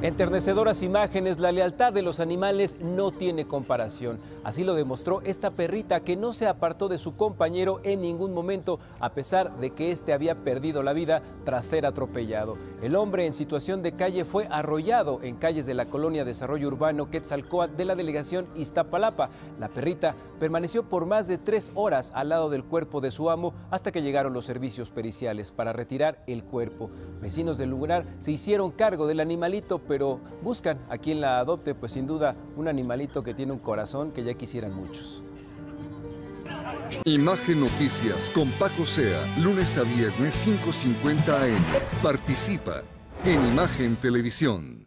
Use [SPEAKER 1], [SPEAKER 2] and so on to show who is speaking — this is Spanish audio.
[SPEAKER 1] Enternecedoras imágenes, la lealtad de los animales no tiene comparación. Así lo demostró esta perrita que no se apartó de su compañero en ningún momento, a pesar de que éste había perdido la vida tras ser atropellado. El hombre en situación de calle fue arrollado en calles de la colonia Desarrollo Urbano Quetzalcóatl de la delegación Iztapalapa. La perrita permaneció por más de 3 horas al lado del cuerpo de su amo hasta que llegaron los servicios periciales para retirar el cuerpo. Vecinos del lugar se hicieron cargo del animalito, pero buscan a quien la adopte, pues sin duda un animalito que tiene un corazón que ya quisieran muchos.
[SPEAKER 2] Imagen Noticias con Paco Sea, lunes a viernes 5:50 AM. Participa en Imagen Televisión.